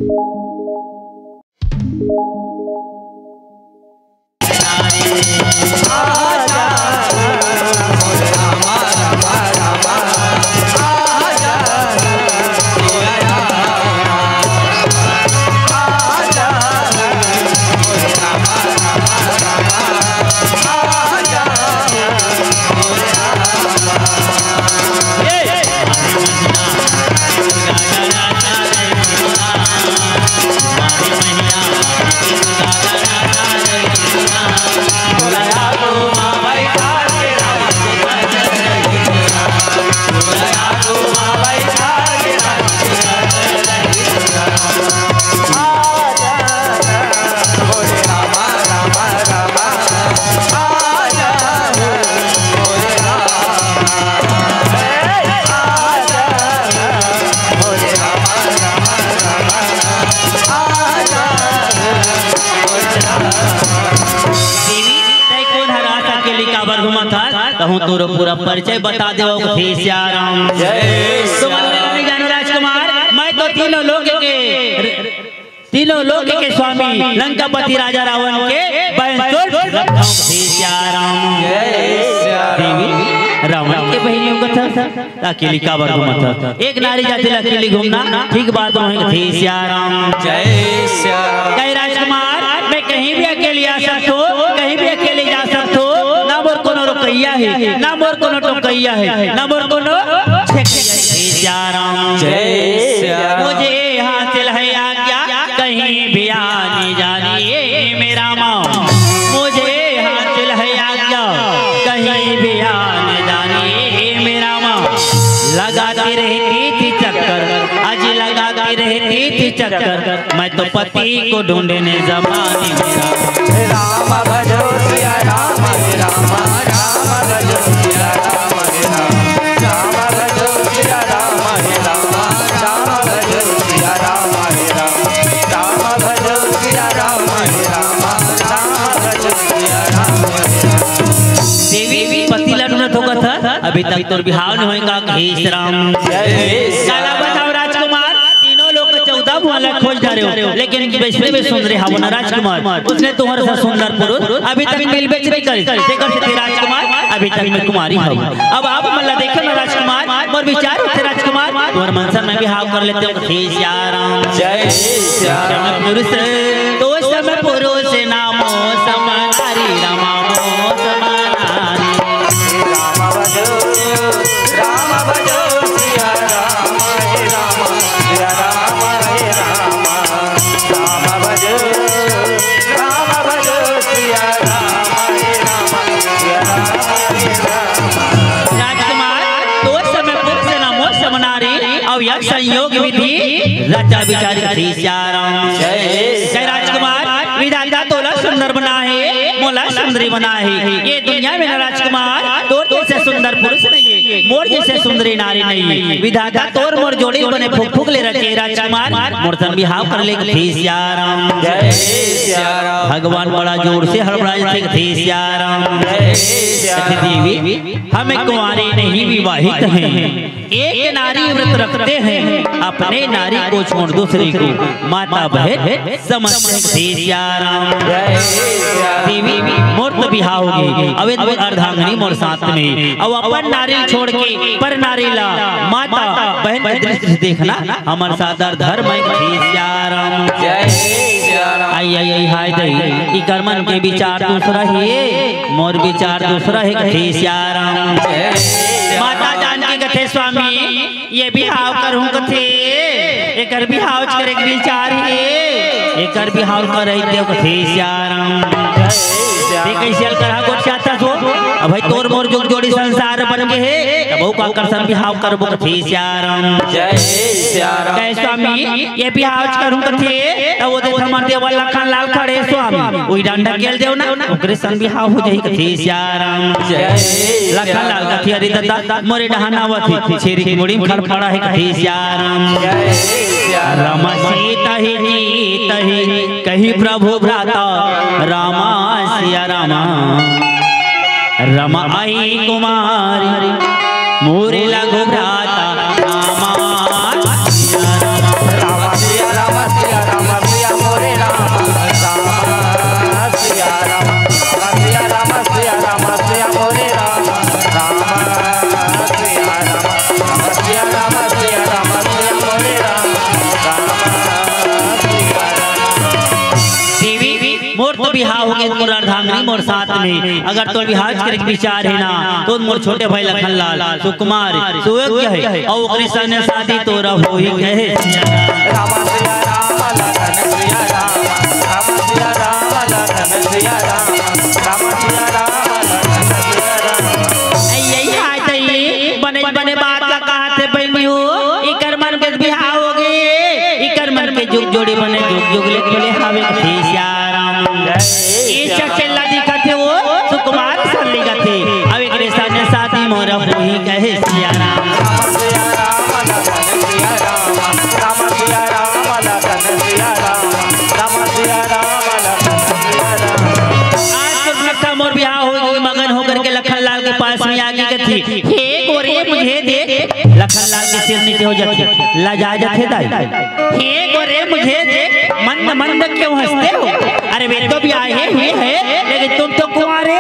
कहूँ तो पूरा परिचय बता दो। श्याराम जानो राजकुमार, मैं तो तीनों लोक के स्वामी लंकापति राजा रावण के रावण के बहनियों का था अकेली काबर घूमता। एक नारी जाती अकेली घूमना ठीक बात नहीं। श्याराम जय राजकुमार, मैं कहीं भी अकेली आ सकता हूँ, कहीं भी अकेले जा सकता हूँ। ना मोर कोनो रुकैया है, ना मोर कोनो टोकैया है, ना मोर कोनो श्याराम मुझे हासिल है आज्ञा, कहीं भी आने जानिए मेरा माँ। मुझे हासिल है आज्ञा, कहीं भी आने जानिए मेरा माँ। लगाती रहती थी चक्कर, आज लगाती रहती थी चक्कर, मैं तो पति को ढूंढने जमाने मेरा। राम भजो सिया राम, राम राम भजो सिया राम, राम भजो सिया राम, राम राम भजो सिया राम, राम भजो सिया राम, राम राम भजो सिया राम। देवी पति लड़ूनत होगा था, अभी तक तो बिहाव नहीं होगा। राम साला बताओ राजकुमार, तीनों लोग 14 वाला खोज जा रहे हो, लेकिन वैसे भी सुन रहे हो ना राजकुमार, उसने तुम्हारे साथ सुंदर पुरुष अभी तक मिल बेच नहीं करी। राजकुमार अभी तक मैं कुमारी हूँ। अब आप मल्ला देखो ना राजकुमार, और विचार होते राजकुमार, और मनसा में भी हाव कर लेते हो। श्याराम जय श्याराम पुरुष तो समय पुरुष नामो समानारी, रामो समानारी। राम भजो सिया राम, राम सिया राम, राम भजो सिया राम, राजकुमार तो समय पुरुष नामो समानारी, और यह संयोग विधि रचा विचारी। श्याराम जय राजकुमार, विधाता तोला सुंदर बना है, मोला सुंदरी बना है। ये दुनिया में ना राजकुमार तोर जैसे सुंदर पुरुष नहीं है, मोर जैसे सुंदरी नारी नहीं है। विधाता तोर मोर जोड़ी बने फूक फूक ले रखे राजकुमार, मोरतन बिहाव कर ले। श्याराम जय श्याराम भगवान बड़ा जोर से हड़बड़ाए थे। श्याराम देवी हमें कुंवारी नहीं विवाहित हैं, एक नारी व्रत रखते हैं, अपने नारी को छोड़ दूसरे को माता बहन समझते। श्याराम देवी मोर तो बिहाव होगी, अब अर्धांगिनी मोर साथ में, अब अपन नारी छोड़ के पर नारी ला माता बहन की दृष्टि से देखना हमारे साथ धर्म है। श्याराम जय श्याराम आई आई आई हाय दई कर्मन के विचार दूसरा है, मोर विचार दूसरा है। श्याराम माता जानकी कथे स्वामी ये बिहाव करूं कथे, एकर बिहाव करे विचार है, एकर बिहाव करे देव कथे। श्याराम कैसे करा गोट चाहता सो, अब भाई तोर मोर जुग जोड़ी संसार बन के है, तब का करसन बिहाव करबो कथे। श्याराम जय श्याराम जय स्वामी ये बिहाव करूं कथे, तब वो देख हमर देव लखन लाल खड़े स्वामी ओई डंडा गेल देव ना, ओकरे सन बिहाव हो जाई कथे। श्याराम जय लखन लाल कथे अरे दादा मोरे डहानावती छेरी की मुड़ी में खड़ा है कथे। श्याराम जय श्याराम राम सीता ही जीत ही कही प्रभु भ्राता, रामा सिया रामा रमा आई कुमारी मोरे लगो भ्राता, रामा राम सिया राम सिया बिहार हो गए मोर अर्धांगिनी मोर साथ में, अगर तो बिहार करे विचार है ना तो मोर छोटे भाई लखनलाल सुकुमार सुयोग्य है और ओकरे संगे शादी तोरा होई कहे रामा सिया राम लखन सिया राम, रामा सिया राम लखन सिया राम, रामा सिया राम लखन सिया राम। यही आज बने बने बात का कहा थे बहनी हो इकर मन के बिहार हो गए इकर मन के जुग जोड़ी बने जुग जुग ले बोले हावे थे सियाराम ये चचेला दिखते वो सुकुमार सन लिखते अब एक रेसा ने साथी मोरा वही कहे सियाराम रामा सिया राम लखन सिया राम, रामा सिया राम लखन सिया राम, रामा सिया राम लखन सिया राम। आज लखा मोर बिहार होगी मगन होकर के लखनलाल के पास में आगे गई हे गोरे मुझे देख लखनलाल के सिर नीचे हो जाते लजा जाते दाई हे गोरे मुझे देख मंद मंद क्यों हंसते हो अरे वे तो भी आए हुए हैं लेकिन तुम तो कुंवारे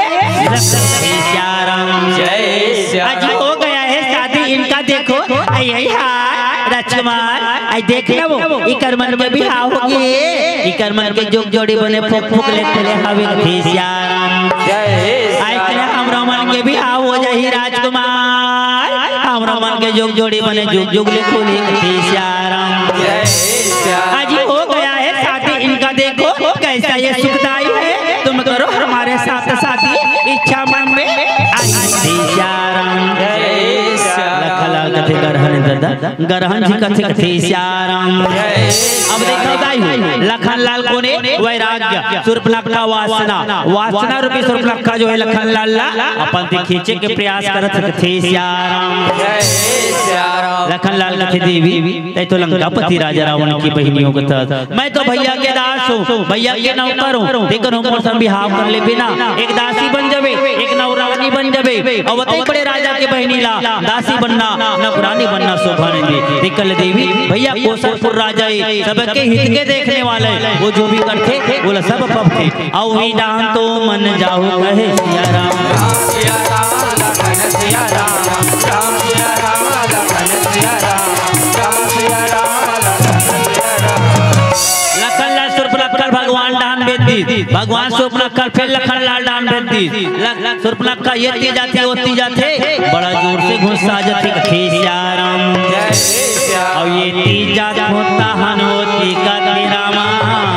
जय श्याम। आज हो गया है शादी इनका देखो आई राजकुमार आई देखना वो इकर मन में बिहार होगी इकर मन के जोग जोड़ी बने फुक फुक ले हवे थे सियाराम जय आई कले हमरा मन के बिहार हो जाही राजकुमार हमरा मन के जोग जोड़ी बने जुग जुग ले खोले थे सियाराम जय श्याम। आज हो गया है शादी इनका देखो कैसा ये सुखदाई है तुम करो हमारे साथ शादी इच्छा मन में आई थे सियाराम जय श्याम। लखनलाल कथे गरहन दादा गरहन जी कथे सियाराम अब देखो दाई लखनलाल को ने वैराग्य सुर्पनखा वासना वासना रूपी सुर्पनखा जो है लखनलाल अपन ते खींचे के प्रयास करत थे सियाराम जय श्याम। लखनलाल कथे देवी तै तो लंकापति राजा रावण की बहनियों के तहत मैं तो भैया के दास हूँ भैया के नौकर हूँ देखो हमर सब बिहाव कर ले बिना एक दासी बन जावे एक नौरानी बन जावे और बताई बड़े राजा के बहनी ला दासी बनना नौरानी बनना शोभा नहीं दे देखल देवी भैया कोसलपुर राजा सबके हित के देखने वाले वो जो भी करते बोला सब पबते और ही डांन तो मन जाओ कहे सियाराम सिया राम लखन सिया राम, राम सिया राम लखन सिया राम, राम सिया राम लखन सिया राम। लखनलाल सुर्पनखा भगवान डान बेदी भगवान सुर्पनखा फिर लखनलाल डान बेदी सुर्पनखा ये ती जाते होती जाते बड़ा जोर से गुस्सा जाते थे सियाराम जय श्याम। और ये ती जात होता हन होती का रामा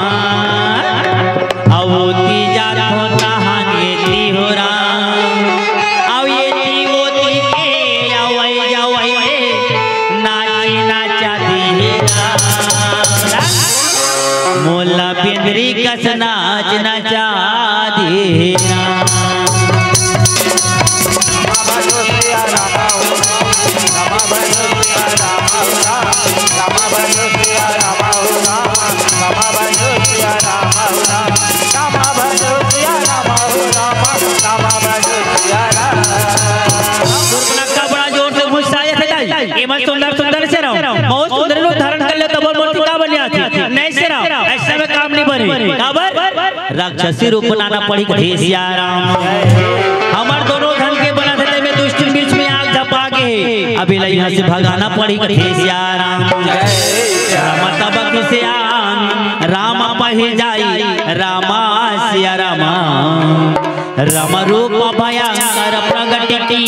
और वो ती जात होता हन ये ती हो राम और ये ती वो ती के जावई नाची नाचा दी मोला पिंदरी कस नाच नचा दी भजो सिया राम हो राम, राम भजो सिया राम हो राम, राम भजो सिया राम हो राम, राम भजो सिया राम हो राम, राम भजो सिया राम हो राम, राम भजो सिया राम। सुर्पनखा बड़ा जोर से गुस्सा आया था ये मत सुंदर सुंदर से रहो बहुत सुंदर रूप धारण कर ले तब मूर्ति का बन जाती नहीं से रहो ऐसा में काम नहीं बने काबर राक्षसी रूप बनाना पड़ी थे सियाराम हमार दोनों धन के बना थे में दुष्ट बीच में आग झपा के अभी यहाँ से भगाना पड़ी थे सियाराम राम तबक से आन रामा पही जाई रामा सिया रामा राम रूप भयंकर प्रगटती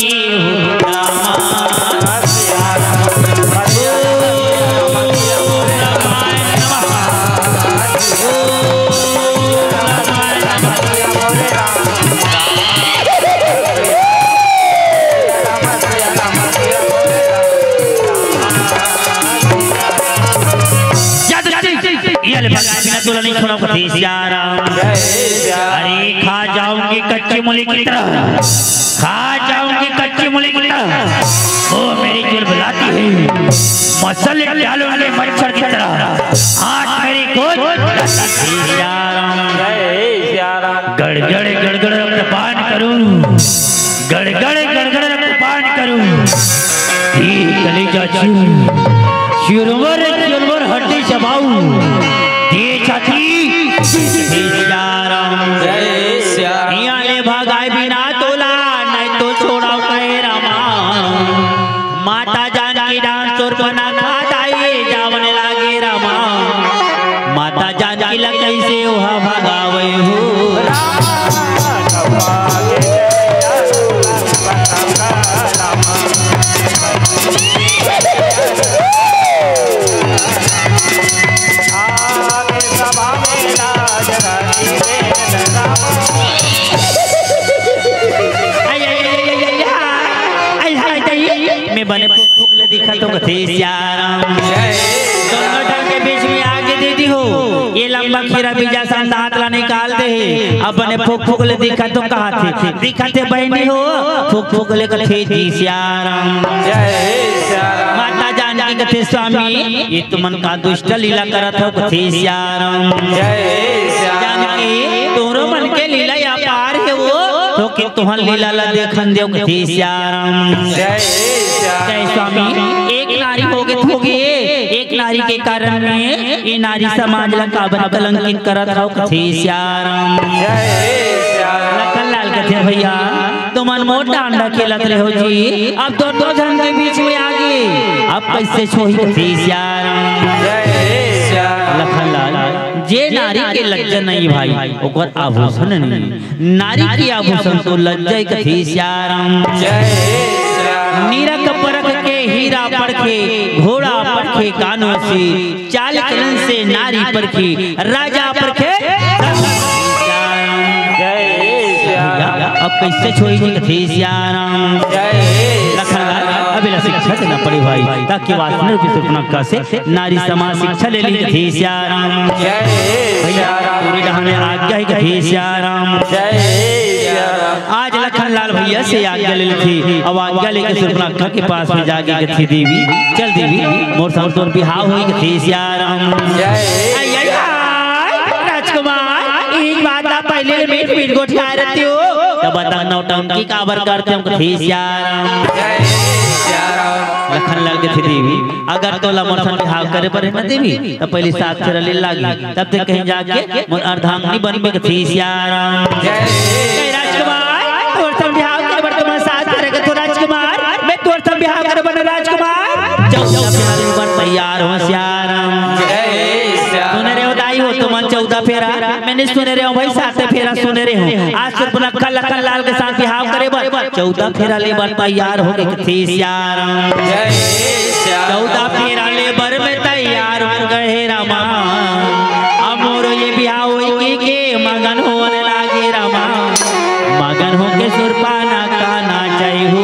रामा सिया राम तुला नहीं छोड़ा थे सियाराम अरे खा जाऊंगी कच्ची मूली की तरह खा जाऊंगी कच्ची मूली की तरह ओ मेरी जुल बुलाती है मसल डालूंगी मच्छर की तरह आज मेरी गोद सियाराम गड़गड़ गड़गड़ रक्तपान करूं गड़गड़ गड़गड़ रक्तपान करूं कलेजा चुरवर चुरवर हड्डी चबाऊं ये छाती सियाराम ले भगाए बिना तोला नहीं तो छोड़ा कहे रामा माता जानकी डांस सुर्पनखा दाई जावन लागे रामा माता जानकी लग कैसे ओहा भगावे हो मैं बने फूक दिखा तो कथे सियाराम दोनों ढंग के बीच में आगे देती हो ये लंबा खीरा बीजा सा दांतला निकाल दे अब बने फूक ले दिखा तो कहा थे दिखा थे बहनी हो फूक ले कथे सियाराम माता जानकी कथे स्वामी ये तुमन का दुष्ट लीला करत हो कथे सियाराम जानकी तोरो मन के लीला या पार है वो तो कि तुहन लीला ला देखन देव कथे सियाराम जय स्वामी एक नारी होगे एक नारी के कारण में ये नारी समाज ला काबर कलंकित करत हो कथे सियाराम लखन लाल कथे भैया तुमन मोटा अंडा खेलत रहो जी अब दो जन के बीच में आगे अब कैसे छोही कथे सियाराम लखन लाल जे नारी के लज्जा नहीं भाई ओकर आभूषण नहीं नारी की आभूषण तो लज्जा कथे सियाराम नीरक परख के हीरा परखे घोड़ा परखे कानों से चाल चलन से नारी परखे राजा परखे अब कैसे छोड़ी कथे सियाराम अभी शिक्षा देना पड़े भाई ताकि वासना से नारी समाज शिक्षा ले ली कथे सियाराम भैया पूरी डहाने आज्ञा ही कथे सियाराम आज लखन लाल भैया से आज्ञा ले ली थी अब आज्ञा लेकर सुर्पनखा के पास में जाके कथी देवी चल देवी मोर समर्थ बिहाव हुई कथे सियाराम राजकुमार एक बात आप पहले मीट गोठिया रहते हो तब बता नौटंकी काबर करते हो कथे सियाराम लखन लाल कथे देवी अगर तोला मोर संग बिहाव करे पर न देवी तब पहले साथ से रले लागी तब तक कहीं जाके मोर अर्धांगिनी बनबे कथे सियाराम राजकुमार तोर संग बिहाव करे पर तुम साथ करेगा तो राजकुमार मैं तोर संग बिहाव करे बन राजकुमार जाओ बन तैयार हो सियाराम सुने रे हो दाई हो तुम 14 फेरा मैंने सुने रे हो भाई 7 फेरा सुने रे हो आज सुर्पनखा लखन लाल के साथ बिहाव करे बर 14 फेरा ले बर तैयार हो गए कथे सियाराम 14 फेरा ले बर में तैयार हो गए रामा अमोरो ये बिहाव होई के मगन होने लागे रामा मगन हो के सुरपाना का नाचई हो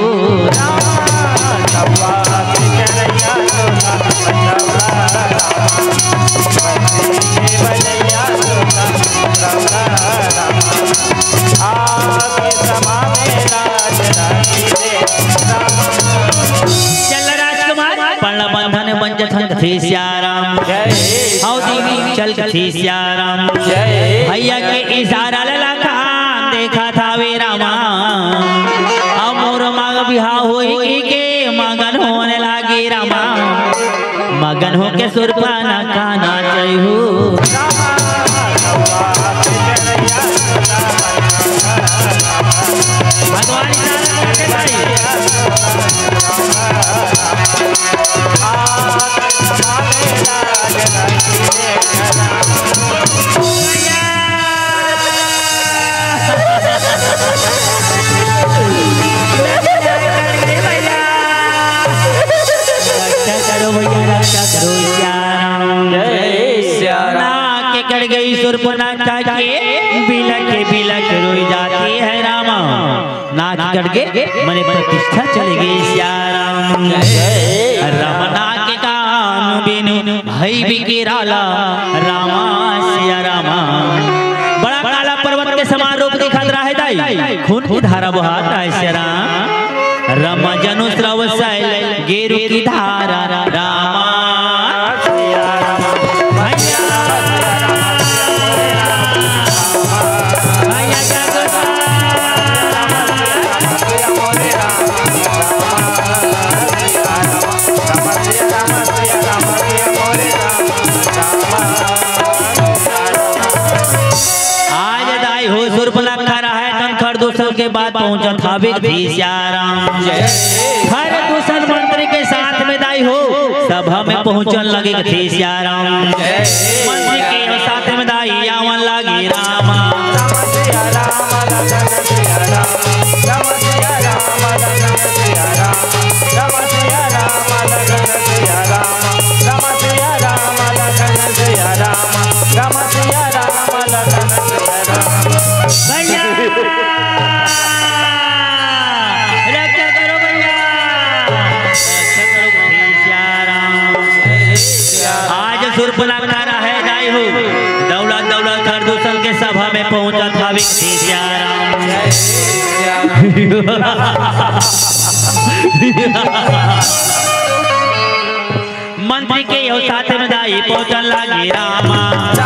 कथे सियाराम आओ देवी चल कथे सियाराम भैया के इशारा लखन देखा था वे रामा अब मोर मांग बिहाव होई के मगन होने लागे रामा मगन हो के सुरपाना का नाचई हो भगवान गई सुर्पनखा के बिलक रोई जाती है रामा नाक कट के मने प्रतिष्ठा चले गई सियाराम रमना के कान बिनु भई बिकेराला रामा सिया रामा बड़ा काला पर्वत के समान रूप दिखत रहा है दाई खून की धारा बहाता है सियाराम रमा जनु स्रव शैल गेरु की धारा रामा के बाद पहुंचा था कथे सियाराम हर दूसर मंत्री के साथ में दाई हो सभा में पहुंचन लगे कथे सियाराम मंत्री के साथ में दाई आवन लगे रामा पहुंचा था व्यक्ति सियाराम। मंत्री के यो साथ में दाई पहुंचन लागे रामा।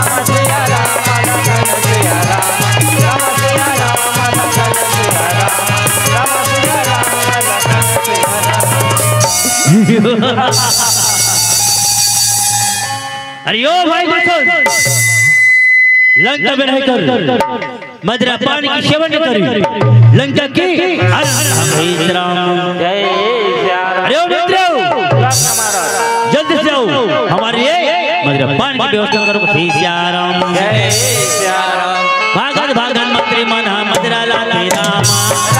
अरे ओ भाई लंका में रहकर मदरा पानी की सेवन करी लंका की अरे ओ जल्दी से आओ हमारे मदरा पानी की व्यवस्था करो। सियाराम भागन भागन मंत्री मना मदरा लागे रामा।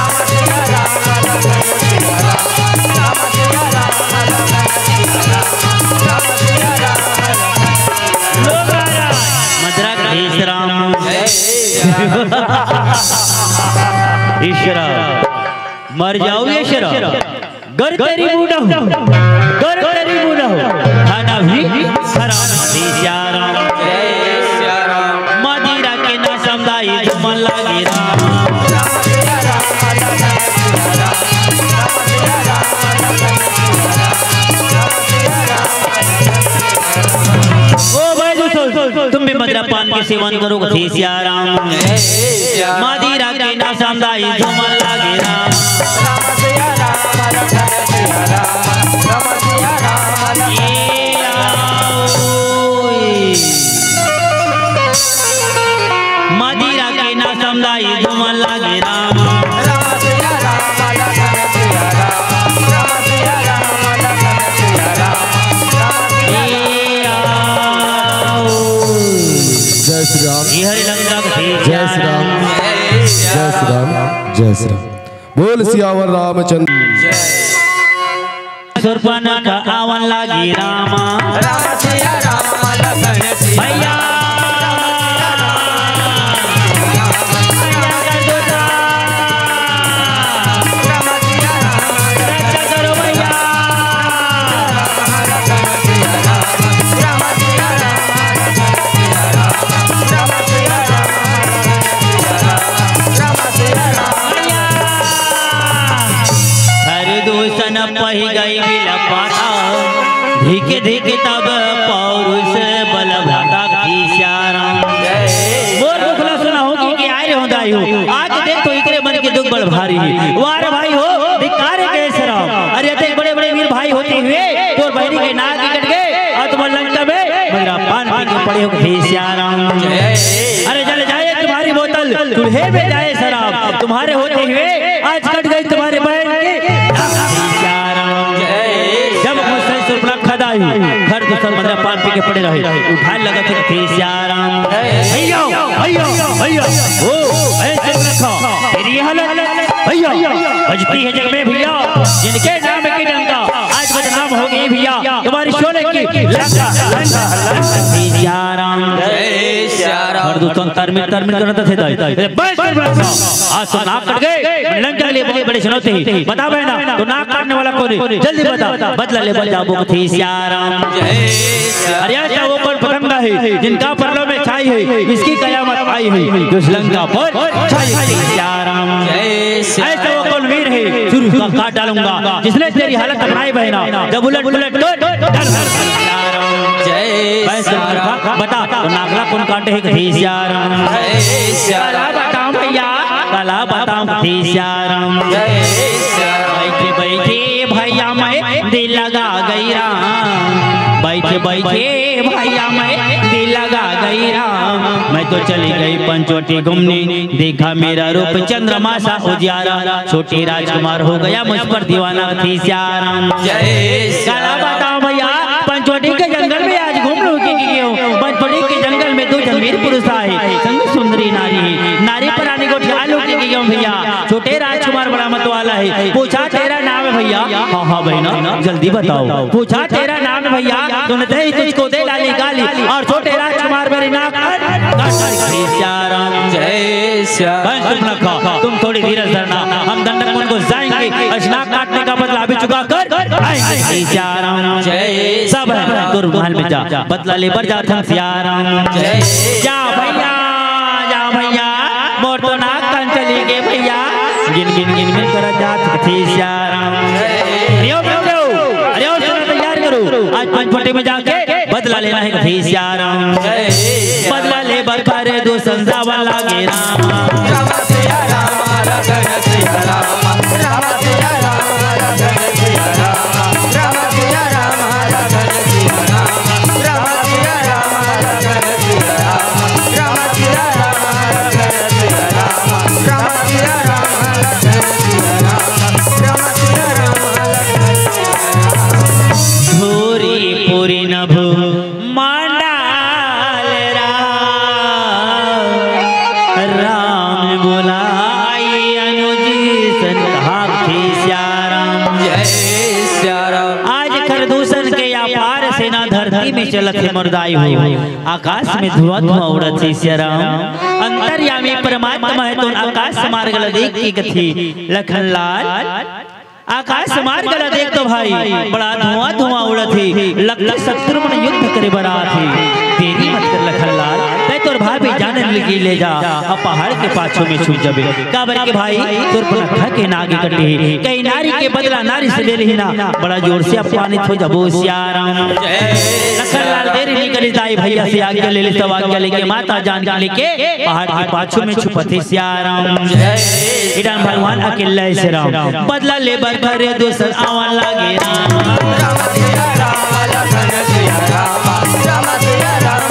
ईश्वरा मर जाओ ईश्वरा गर तेरी बूढ़ा हो गर तेरी बूढ़ा हो खाना भी हराम। सियाराम मदिरा के ना समझाई मन लागे राम। ओ भाई तुम भी मदिरा पान के सेवन करोगे। सियाराम मदिरा के ना समझाई मन लागे राम। मदिरा के ना समझाई मन लागे राम। जय श्री राम जय श्री राम जय श्री राम जय श्री राम। बोल सियावर रामचंद्र। सुरपन का आवन लागी रामा। भैया पही गई बिला पाता धीके धीके तब पौरुष बल भाता। सियाराम बोल बुखला सुना हो कि आए हो दाई हो आज देख तो इकरे मन के दुख बड़ भारी है। वार भाई हो धिक्कार के सराम। अरे इतने बड़े बड़े वीर भाई होते हुए तो बहनी के नाक कट गए और तुम लंका में मेरा पान पी के पड़े हो। सियाराम अरे जल जाए तुम्हारी बोतल चूल्हे में जाए शराब तुम्हारे होते हुए आज कट गई तुम्हारे बहन के। घर दूसर मदरा पान पी के पड़े रहे उठाए लगा थे। सियाराम भैया भैया भैया ओ ऐसे रखो तेरी हालत भैया बजती है जग में भैया जिनके नाम की डंका आज बदनाम हो गई भैया तुम्हारी शोले की लंका लंका। सियाराम जय सियाराम घर दूसर तरमिन तरमिन करते थे बस आज तो नाक कट गए लंका के लिए बड़े बड़े चुनौती है। बता बहना तो नाक काटने वाला कौन है जल्दी बता बदला ले बजा वो थी। सियाराम अरे ऐसा वो कौन पतंगा है जिनका परलों में छाई है इसकी कयामत आई है जो लंका पर छाई है। सियाराम ऐसा वो कौन वीर है शुरू का काट डालूंगा जिसने तेरी हालत बनाई बहना जब उलट उलट बता तो नागला कौन काटे है। सियाराम बताओ भैया कला बताओ। सियाराम बैठे बैठे भैया मैं दिल लगा गई राम। बैठे बैठे भैया मैं दिल लगा गई राम। मैं तो चली गई पंचवटी घूमने देखा मेरा रूप चंद्रमा सा उजियारा। छोटे राजकुमार हो गया मुझ पर दीवाना। सियाराम कला बताओ भैया पंचवटी के जंगल में आज घूम लो पंचवटी के जंगल में दो जमीर पुरुष आए संग सुंदरी नारी है। नारी प्राणी को ख्याल भैया छोटे राजकुमार बड़ा मत वाला है। पूछा तेरा नाम है भैया। हाँ हाँ बहना जल्दी बताओ। पूछा तेरा नाम है भैया सुनते ही तुझको दे डाली गाली और छोटे राजकुमार मेरी नाक तुम थोड़ी धीरज धरना हम दंडक मन को जाएंगे नाक काटने का बदला अभी चुका कर सब है महल में जा बदला ले बर जा। सियाराम जा भैया जा भैया मोर तो नाक कान चली गए भैया गिन गिन गिन गिन कर जात थी श्याराम अरे ओ तैयार करो आज पंचवटी में जाके बदला लेना है थी श्याराम बदला ले बरकर दो संजा वाला गे राम राम सिया राम रघुन सिया राम राम सिया राम रघुन सिया राम राम सिया राम रघुन सिया राम राम सिया राम रघुन सिया राम राम सिया राम रघुन सिया राम राम सिया राम रघुन सिया राम राम सिया राम रघुन सिया राम धूरी पूरी नभ मांडाल राम बोलाई अनुज सन कहा थी श्याराम जय श्याराम आज खरदूषण के अपार सेना धरती में चलत है मुर्दाई हुई आकाश में धुआं धुआं उड़त है श्याराम अंतर्यामी परमात्मा है तो आकाश मार्ग देख की कथी लखनलाल आकाश मार्ग देख तो भाई बड़ा धुआं धुआं उड़त है लगता शत्रुघ्न युद्ध करे बरात है तेरी मत कर लखनलाल तै तोर भाभी जाने लगी ले जा अब पहाड़ के पाछो में छूट जाबे काबर के भाई तोर पलखा के नागे कटली कई नारी के बदला नारी से ले लेना बड़ा जोर से अपमानित हो जाबो श्याराम लखनलाल देरी नहीं करी दाई भैया से आज्ञा ले ले सब आज्ञा लेके माता जान के लेके पहाड़ के पाछो में छुपते श्याराम इधर भगवान अकेला है श्याराम बदला ले बर करे दोसर आवन लागे राम राम सिया राम रघुन सिया राम राम सिया राम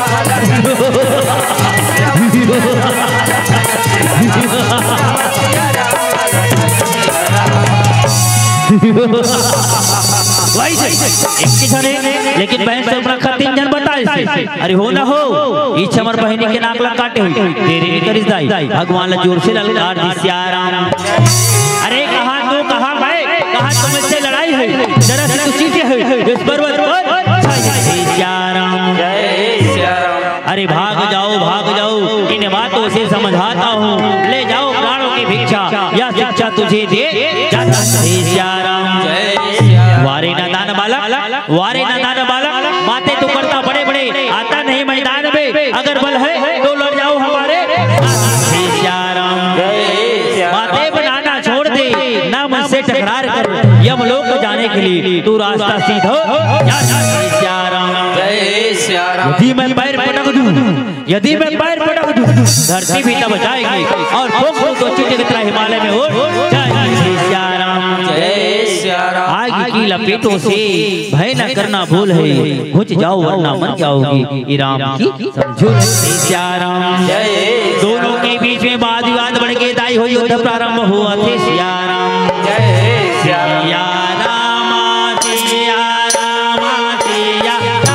लेकिन बहन से अपना तीन जन बताए से अरे हो ना हो इच हमर बहनी के नाक ला काटे हुई तेरी नहीं करिस दाई भगवान ला जोर से ललकार दी श्याराम अरे कहां तू कहां भाई कहां तुमसे लड़ाई है जरा से तू चीजें है इस पर्वत पर श्याराम जय श्याराम अरे भाग जाओ इन बातों से समझाता हूँ ले जाओ प्राणों की भिक्षा या शिक्षा तुझे दे जाता है श्याराम जय श्याराम वारे नादान बालक बातें तो करता बड़े बड़े आता नहीं मैदान में अगर बल है तो लड़ जाओ हमारे श्याराम बातें बनाना छोड़ दे ना मुझसे टकरार कर यमलोक को जाने के लिए तू रास्ता सीधा श्याराम जय श्याराम यदि मैं पैर पटक दूं धरती भी तब जाएगी और फूंक तो चीटे की तरह हिमालय में हो जाएगी श्याराम जय श्याराम आग की लपेटों से भय न करना भूल है घुच जाओ वरना मर जाओगी राम की समझो श्याराम जय दोनों के बीच में वाद विवाद बढ़ के दाई हुई युद्ध प्रारंभ हुआ थे श्याराम जय श्याराम या राम सिया राम सिया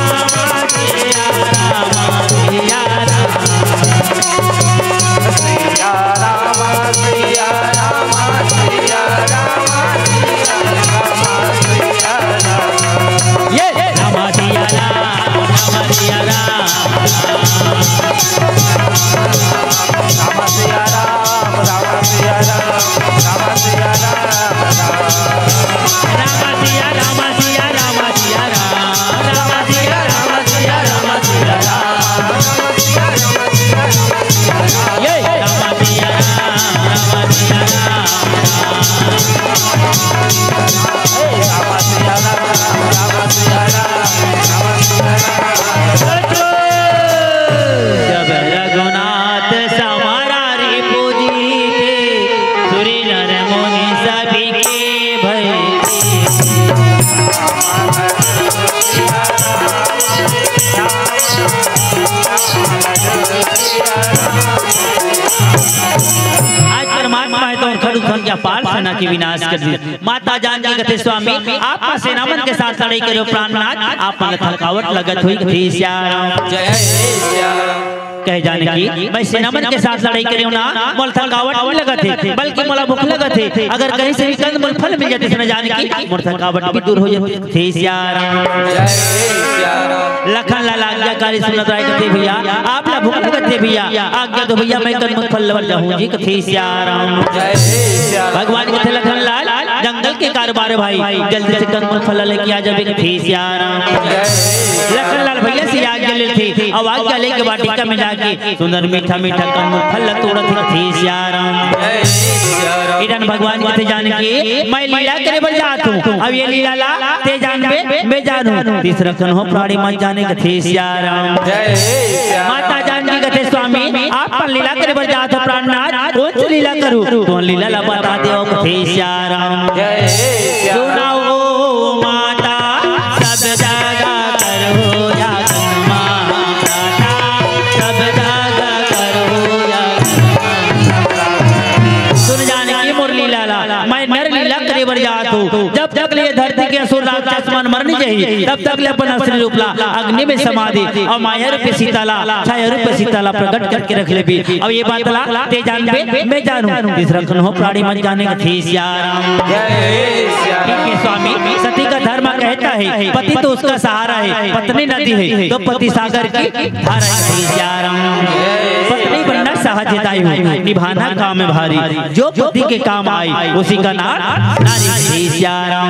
पाल सेना की विनाश कर दी माता जानकी कहते स्वामी आप सेनामन के साथ लड़ाई करो प्राणनाथ आप थकावट लगत हुई थी श्याराम जय श्याराम कह जाने की मैं सेनामन के साथ लड़ाई करियो ना मोल थकावट नहीं लगत है बल्कि मोला भूख लगत है अगर कहीं से भी कंद मूल फल मिल जाते न जाने की मोर थकावट भी दूर हो जाती थी श्याराम जय श्याराम लखन लाल आज्ञाकारी सुनत राय कहते भैया आप ला भूख लगत है भैया आज्ञा दो भैया मैं कंद मूल फल लवर जाऊं जी कथे श्याराम जय श्याराम भगवान कहते लखन लाल जंगल के कारोबार है भाई, जल्दी से कंदमूल फल लेके आ जावे कथी सियाराम। लखन लाल भैया से आग जले थे, अब आग जले के वाटिका में जाके सुंदर मीठा मीठा कंदमूल फल तोड़त कथी सियाराम। इधर भगवान के जान के मैं लीला करे बल जात हूँ, अब ये लीला ला ते जानबे मैं जानूं। तीसरा कन हो प्राणी मत जाने कथे सियाराम। माता जानकी कथे स्वामी आप पर लीला करे बल जात हो प्राणनाथ, कौन सी लीला करूं? तो लीला ला बता दे कथे सियाराम। सुनाओ माता सब जागा करो या माता, सब जागा करो या। सुन जानकी मोर लीला ला मैं नर लीला करे बर जात हूँ, जब तक ले धरती के असुर राक्षस मन मरनी चाहिए तब तक ले अपन असली रूप ला अग्नि में समाधि और माया रूप सीताला छाया रूप सीताला प्रकट करके रख ले भी। अब ये बात ला ते जानबे मैं जानूं। तीसरा कन हो प्राणी मत जाने कथी सियाराम। स्वामी सती का धर्म कहता है पति तो उसका सहारा है, पत्नी नदी है तो पति सागर की धारा है सियाराम। पत्नी बनना सहजताई हो, निभाना काम में भारी, जो पति के काम आई उसी का नाम नारी सियाराम।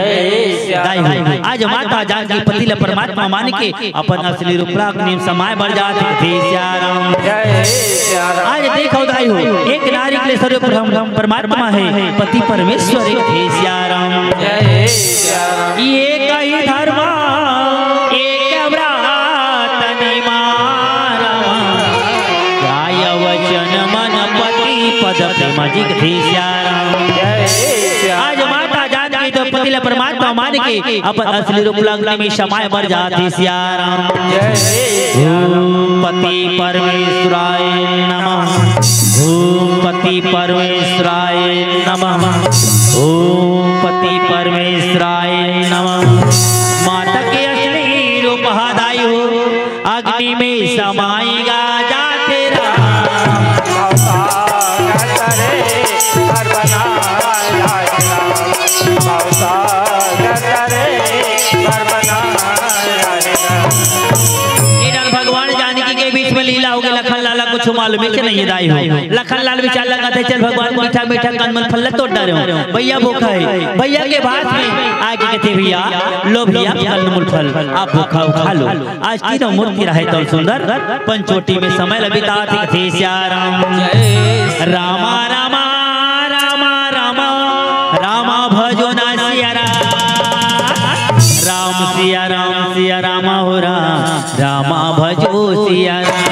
आज माता जानकी पति ल परमात्मा मान के अपन असली रूप ला अग्नि में समाये बढ़ जात थे सियाराम। आज देखो दाई हो एक नारी के लिए सर्वप्रथम परमात्मा है, पति परमेश्वर एक थे सियाराम। ये कही धर्म एक व्रत निमारम, गाय वचन मन पति पद प्रेम जी थे सियाराम। आज माता जानकी तो पति ल परमात्मा मान के अपन असली रूप अग्नि में समाये बढ़ जाते सियाराम। ओम पति परमेश्वराय नमः, ओम पति परमेश्वराय नमः, ओम पति परमेश्वराय नमः। माता के असली रूप हदाई हो अग्नि में समाएगा जाते राम। भगवान जानकी के बीच में लीला होगी, लखन लाला कुछ मालूम है नहीं दाई हो। लखन लाल विचार लगाते चल भगवान मीठा मीठा कंदमूल फल तोड़ डाले हो, भैया भूखा है। भैया के बाद में आगे कहते भैया लो भैया कंदमूल फल आप भूखा खा लो। आज की तो मूर्ति रहे तो सुंदर पंचोटी में समय बिता थे सियाराम। रामा रामा रामा रामा रामा भजो ना सियाराम, राम सिया राम सिया रामा हो रामा भजो सिया राम।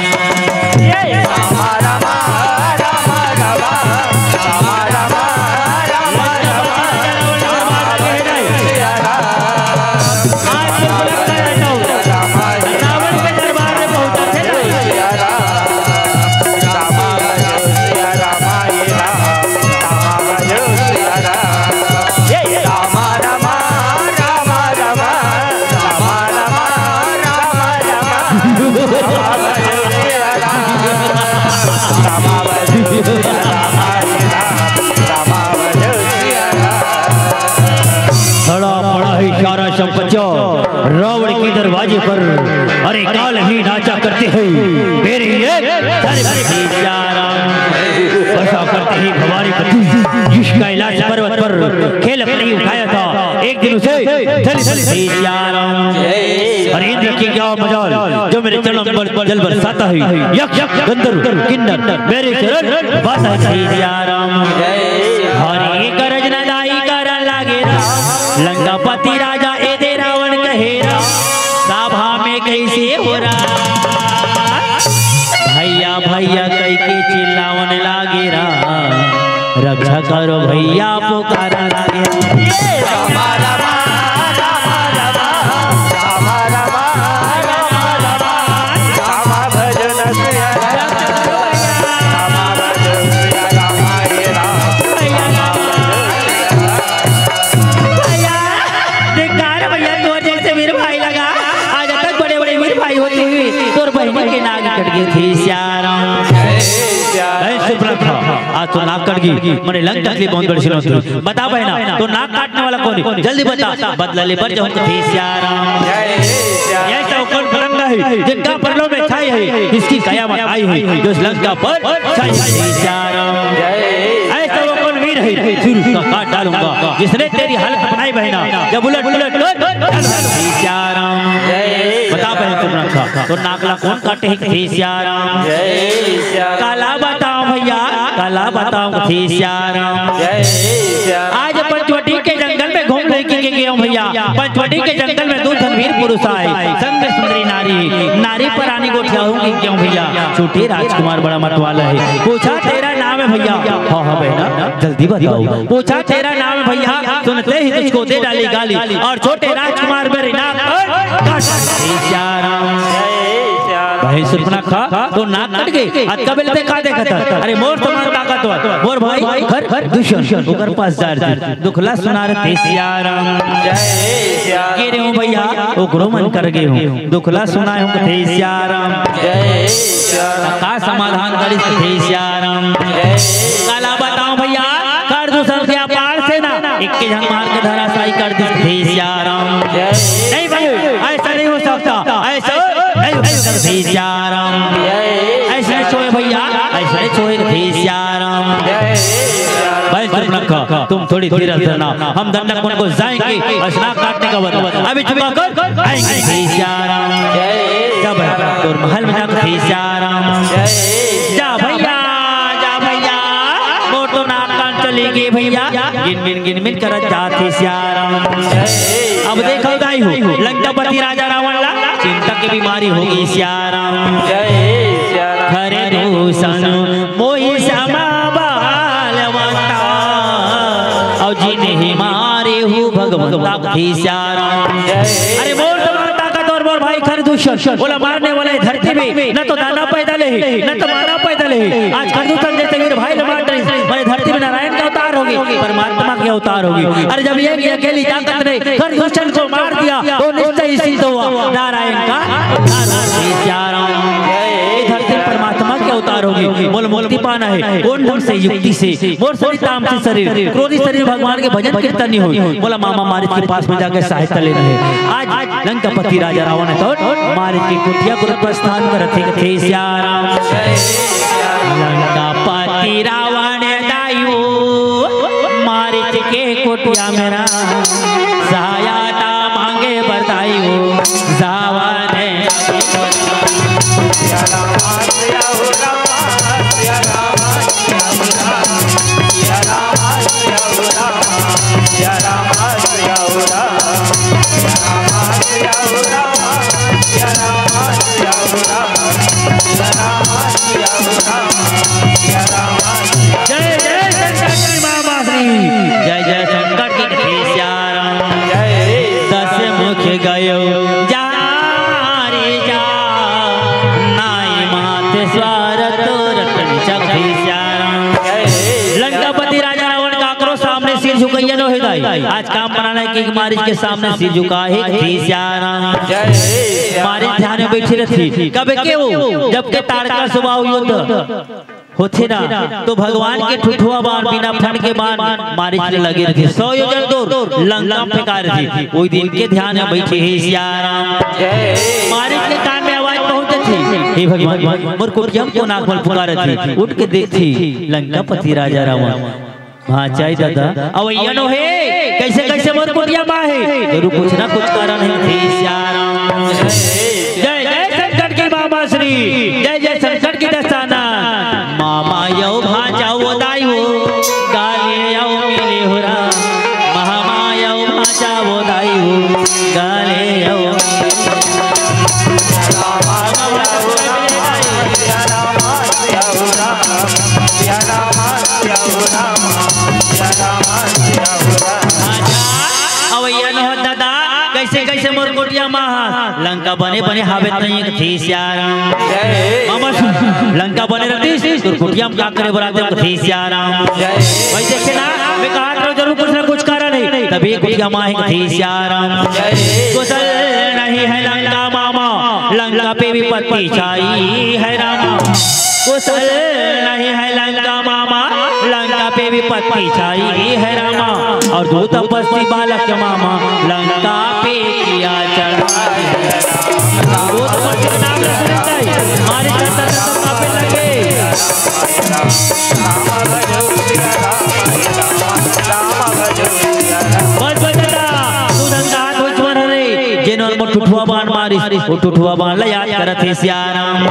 रावण के दरवाजे पर अरे काल ही नाचा करते हैं मेरे ऐसा करते ही भवानी पति जिसका इलाज पर्वत पर खेल अपने ही उठाया था, एक दिन उसे अरे इंद्र की क्या मजाल जो मेरे चरण पर जल बरसाता है, यक्ष गंधर्व किन्नर मेरे चरण बस हरि गरज नदाई करन लागे लंकापति राजा ए दे रावण कहेरा सभा में कैसे हो रहा भैया भैया कई के चिल्लावन लागे रा रक्षा करो भैया पुकारा लागे तो नाक कट गई मने लंका के बहुत बड़ी सुनो बता बहना तो नाक काटने वाला कौन है जल्दी बता बदला ले पर जाऊं थे सियाराम ये तो कौन फरंगा है जिनका परलों में छाई है इसकी कयामत आई है जो लंका पर छाई है सियाराम ऐसा वो कौन नहीं रही फिर उसका काट डालूंगा। जिसने तेरी हालत बनाई बहना जब उलट उलट बता बहन तुम तो नाकला कौन काटे है श्याराम काला बताओ भैया काला बताओ श्याराम। आज पंचवटी के जंगल में घूम लेके गया हूँ भैया। पंचवटी के जंगल में 2 धनवीर पुरुष आए संग सुंदरी नारी पर आनी को ठहूंगी क्यों भैया। छोटे राजकुमार बड़ा मत वाला है। पूछा तेरा नाम है भैया। हाँ हाँ बहना जल्दी बताओ। पूछा तेरा नाम है भैया। सुनते ही तुझको दे डाली गाली और छोटे राजकुमार मेरे नाम भाई सुपना खा तो नाक कट गए। आज कबील देखा देखा था। अरे मोर तुम्हारा ताकतवर मोर भाई घर दुश्मन ओकर पास जार दुखला सुना रहे सियाराम के रे हूं भैया ओकरो मन कर गए हूं दुखला सुनाए हूं थे सियाराम का समाधान करी थे सियाराम। काला बताओ भैया कर दो संख्या पार से ना एक के जंग मार के धराशायी कर दी थे सियाराम। नहीं भाई ऐसा नहीं हो सकता ऐसा थे सियाराम ऐसे छोए भैया ऐसे छोए थे सियाराम। भाई रखा तुम थोड़ी धीरे रहना हम दंडक उनको जाएंगे असना काटने का बता अभी चुका कर आएंगे थे सियाराम। जब तो महल में जाकर थे सियाराम जा भैया वो तो नाक कान चली गई भैया गिन मिन कर जाते सियाराम। अब देखो दाई हो लंकापति राजा रावण ला चिंता की बीमारी होगी सियाराम। खरे दूषण मोहि समा बालवंता और जिन्हें मारे हो भगवंता सियाराम। अरे बोल ताकत और बोल भाई खरे दूषण बोला मारने वाले धरती में न तो दाना पैदा ले न तो माना पैदा ले। आज खरे दूषण जैसे वीर भाई मार रहे धरती में नारायण का अवतार होगी परमात्मा के अवतार होगी। अरे जब ये अकेली ताकत ने खरे दूषण को मार दिया तो निश्चय ही सिद्ध हुआ नारायण का धरती परमात्मा के अवतार होगी। बोल मुक्ति पाना है कौन ढंग से युक्ति से मोर शरीर तामसी शरीर क्रोधी शरीर भगवान के भजन कीर्तन नहीं हुई। बोला मामा मारिच के पास में जाकर सहायता लेना है। आज लंकापति राजा रावण है तो मारिच की कुटिया गुरु प्रस्थान कर थे सियाराम। लंकापति रावण दायु मारिच के कुटिया मेरा सहायता मांगे बरदायु जावन जय जय शंकर की सियाराम। 10 मुख गयो जारी जा नाई माते स्वर तो रतन चक्री सियाराम। लंकापति राजा रावण का आक्रोश सामने सिर झुकाइए नो हिदाई। आज काम बनाना है कि मारिच के सामने सिर झुका है सियाराम। मारिच ध्यान में बैठी रहती कब के वो जब के तारका स्वभाव युद्ध होते ना तो भगवान के ठुठुआ बाण बिना फण के बाण मारिच ने लगे रहते 100 योजन दूर लंका फेंका रही थी। वही दिन के ध्यान में बैठे है सियाराम। मारिच के कान में आवाज पहुंचे थी हे भगवान मोर कुटिया को नागमल पुकार थी। उठ के देखती लंकापति राजा रावण हाँ चाहे दादा अवैया नो है कैसे कैसे मोर कुटिया बा है जरूर कुछ ना कुछ कारण है थे सियाराम। जय जय शंकर की मामा श्री जय जय शंकर की दस्ताना मामा यो भाजा वो दाई हो गाले यो मिले हो रा महामा यो भाजा वो दाई हो गाले यो अवैया न हो दादा कैसे कैसे मोर कोटिया महा लंका बने बने हावे नहीं थे सियाराम। मामा लंका बने रहती तो कोटिया में क्या करे बुलाते थे सियाराम। भाई देखे ना मैं कहा था जरूर कुछ ना कुछ कारण है तभी कोटिया माँ है थे सियाराम। कुशल नहीं है लंका मामा लंका पे भी पत्ती छाई है रामा। कुशल नहीं है लंका मामा लंका पे भी पत्ती छाई है रामा। और दो तपस्वी बालक मामा लंका पे किया चढ़ाई दो तपस्वी नाम हमारे पे लगे जिन्होंने मो ठुठुआ बाण मारी वो ठुठुआ बाण ला याद करत है सियाराम।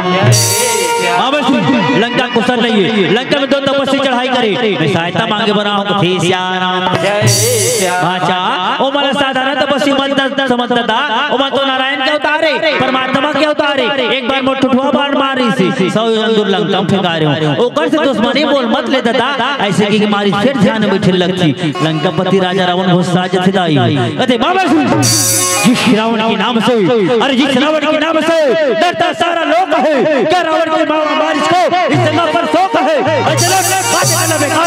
लंका कुशल नहीं है, लंका में दो तपस्वी चढ़ाई करे मैं सहायता मांगे बनाऊं थे सियाराम। बाचा ओ मला साधारण तपस्वी मत समझता ओ मैं तो नारायण के अवतारे परमात्मा के अवतारे एक बार मो ठुठुआ बाण मारी से 100 अंदर लंका में फेंकारे हूं ओकर से दुश्मनी बोल मत ले दादा ऐसे की मारी फिर ध्यान में बैठे लगती। लंकापति राजा रावण गुस्सा जथदाई कहते बाबा जिस रावण के नाम से अरे जिस रावण के नाम से डरता सारा लोग है क्या रावण के मामा बारिश को इस जगह पर शौक है और चलो बातें करना बेकार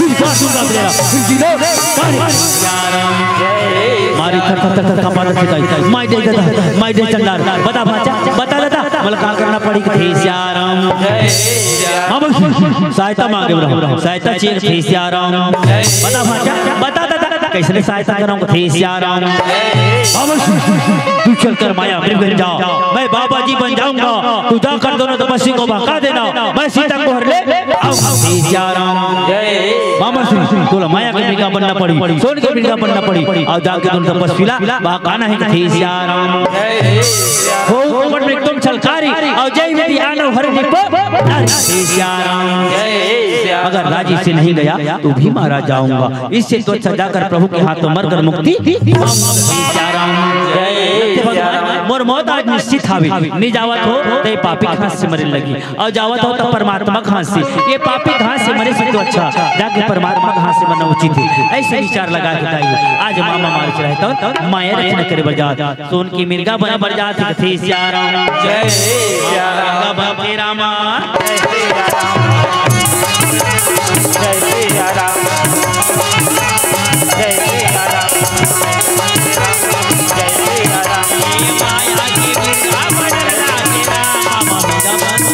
मारी थर कपाल से माई दे चंडार बता बता मतलब क्या करना पड़ी थे सियाराम। सहायता मांगे सहायता चाहिए थे सियाराम। बता कैसे सहायता कराऊंगा थे सियाराम। तू चल कर माया मृग बन जाओ मैं बाबा जी बन जाऊंगा तू जाकर दोनों तपस्वी को भगा देना मैं सीता को हर ले मामा सिंह तो माया के मृगा बनना पड़ी सोन के मृगा बनना पड़ी और जाके दोनों तपस्वी ला भगाना है थे सियाराम। हो मृग तुम छलकारी और जय मेरी आनो हर निपो सियाराम। अगर राजी से नहीं गया तो भी मारा जाऊंगा इससे तो अच्छा जाकर प्रभु के हाथों मरकर मुक्ति मोर मौत आज निश्चित हावी नहीं जावत हो तो पापी घास से मरे लगी और जावत हो तो परमात्मा घास से ये पापी घास से मरे से तो अच्छा जाके परमात्मा घास से मरना उचित है ऐसे विचार लगा के ताई आज मामा मार चढ़ाता तो माया रचना करे बरजात सोन की मिर्गा बना बरजात थे सियाराम। जय सियाराम बाबे रामा जय सियाराम जय सियाराम जय सियाराम माया की मिर्गा बना लागे राम मेरा बन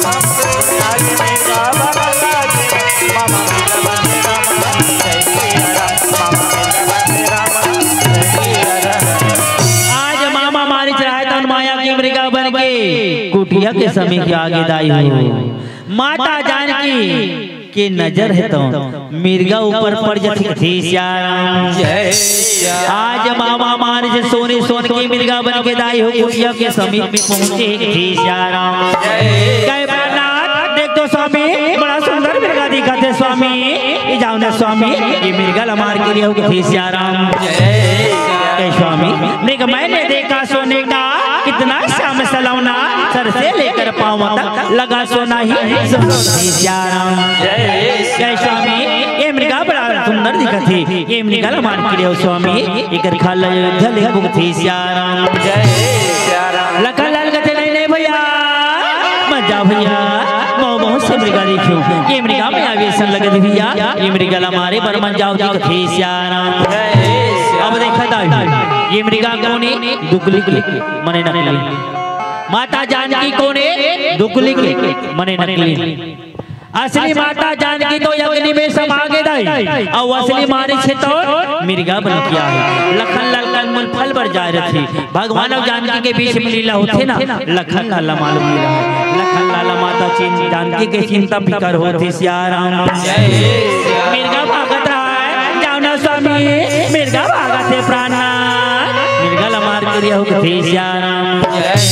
आगे मेरा बाबा मामा मेरा बने राम जय सियाराम मामा मेरा बने राम जय सियाराम। आज मामा मारी चढ़ाता माया की मृगा बन के कुटिया के समय के आगे दाई हो माता जानकी के नजर है तो मिर्गा ऊपर पड़ जाती थी सियाराम। जय आज मामा मारे से सोने सोन की मिर्गा बन के दाई हो कुटिया के समीप में पहुंचे थी सियाराम। जय प्रहलाद देख तो स्वामी बड़ा सुंदर मिर्गा दिखा थे स्वामी ये जाओ ना स्वामी ये मिर्गा लमार के लिए हो थी सियाराम। जय स्वामी देख मैंने देखा सोने का कितना श्याम सलौना सर से लेकर पाँव तक लगा सोना ही सियाराम। जय स्वामी ये मृगा बड़ा सुंदर दिखत थी ये मृगा लमान के लिए स्वामी एक खाल झल थी सियाराम। जय सियाराम लखन लाल कहते नहीं भैया मत जा भैया बहुत से मृगा देखियो ये मृगा में आवेशन लगे भैया ये मृगा लमारे पर मन जाओ थी सियाराम। अब देखा था ये मृगा कौन है दुगली मने नकली माता जानकी कौन है दुगली मने नकली असली माता जानकी तो अग्नि में समा गई और असली मारी छे तो मिर्गा बन किया है। लखन लाल कनमुल फल पर जा रहे थे भगवान और जानकी के बीच में लीला होते ना लखन लाला मालूम मिला है लखन लाला माता जानकी के चिंता फिकर होती सियाराम। मिर्गा भागत रहा है जाओ ना स्वामी मिर्गा भागत है प्राणा मिर्गा लमार के लिए हो थे सियाराम।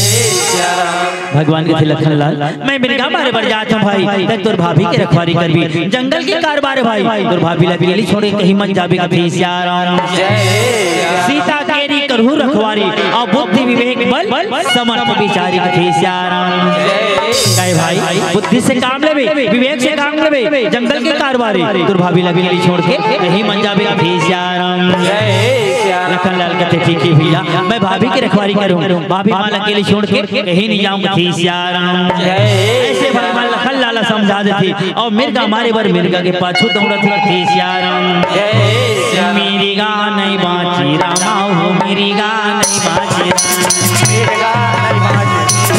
भगवान के थे लखन लाल मैं मिर्गा मारे बढ़ जाता हूँ भाई तक तोर भाभी के रखवारी करबी जंगल के कारबार भाई तोर भाभी लबी छोड़े कहीं मत जाबे थे सियाराम। सीता केरी करहु रखवारी और बुद्धि विवेक बल समर्थ विचारी थे सियाराम। कहे भाई बुद्धि से काम लेबे विवेक से काम लेबे जंगल के कारबारी तोर भाभी लबी छोड़ के कहीं मत जाबे थे सियाराम। लखन लाल कहते ठीक है भैया मैं भाभी की रखवारी करूं भाभी मां अकेले छोड़ के कहीं नहीं जाऊंगा थी सियाराम। ऐसे भगवान लखन लाला समझा देती और मिर्गा मारे बर मिर्गा के पाछू दौड़ा थी सियाराम। मेरी गा नहीं बाची रामा हो मेरी गा नहीं बाची मेरी गा नहीं बाची